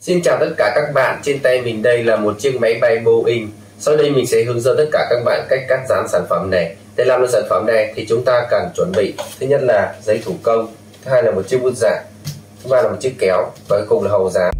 Xin chào tất cả các bạn, trên tay mình đây là một chiếc máy bay Boeing. Sau đây mình sẽ hướng dẫn tất cả các bạn cách cắt dán sản phẩm này. Để làm được sản phẩm này thì chúng ta cần chuẩn bị thứ nhất là giấy thủ công, thứ hai là một chiếc bút giả, thứ ba là một chiếc kéo và cuối cùng là hầu dán.